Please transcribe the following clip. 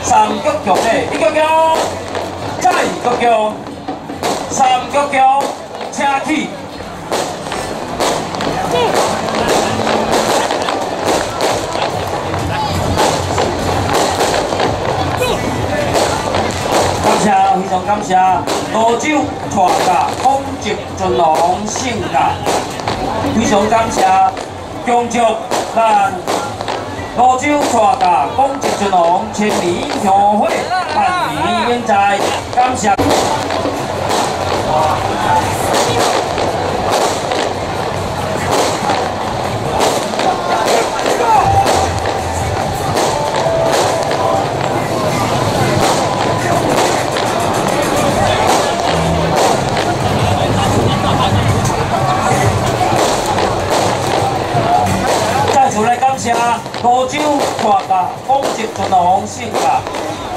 三局局的一局局，再局局，三局局，请起。 感谢，非常感谢罗州带甲广集尊龙胜甲，非常感谢恭祝咱罗州带甲广集尊龙千年乡会万年永在，感谢。 再次来感谢罗州带甲广集尊龙胜甲。